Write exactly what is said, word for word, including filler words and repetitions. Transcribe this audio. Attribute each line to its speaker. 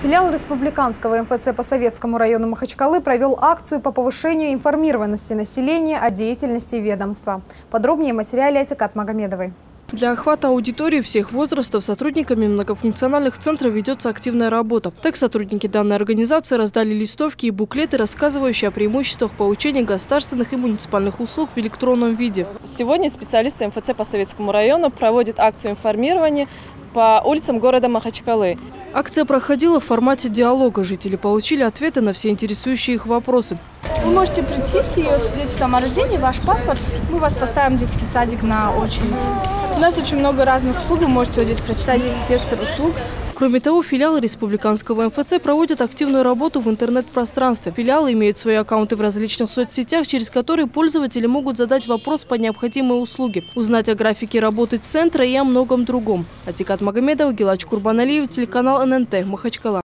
Speaker 1: Филиал республиканского эм эф цэ по Советскому району Махачкалы провел акцию по повышению информированности населения о деятельности ведомства. Подробнее в материале Атикат Магомедовой.
Speaker 2: Для охвата аудитории всех возрастов сотрудниками многофункциональных центров ведется активная работа. Так, сотрудники данной организации раздали листовки и буклеты, рассказывающие о преимуществах получения государственных и муниципальных услуг в электронном виде.
Speaker 3: Сегодня специалисты эм эф цэ по Советскому району проводят акцию информирования по улицам города Махачкалы.
Speaker 2: Акция проходила в формате диалога. Жители получили ответы на все интересующие их вопросы.
Speaker 4: Вы можете прийти с ее свидетельством о рождении, ваш паспорт. Мы вас поставим в детский садик на очередь. У нас очень много разных услуг, вы можете вот здесь прочитать весь спектр услуг.
Speaker 2: Кроме того, филиалы республиканского эм эф цэ проводят активную работу в интернет-пространстве. Филиалы имеют свои аккаунты в различных соцсетях, через которые пользователи могут задать вопрос по необходимой услуге, узнать о графике работы центра и о многом другом. Атикат Магомедова, Гилач Курбаналиев, телеканал эн эн тэ, Махачкала.